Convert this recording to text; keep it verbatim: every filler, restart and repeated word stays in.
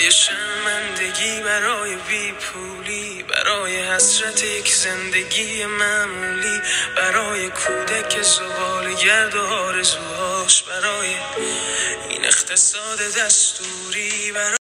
برای شرمندگی، برای بیپولی، برای حسرت یک زندگی معمولی، برای کودک زبال گرد و آرزوهاش، برای این اقتصاد دستوری، برای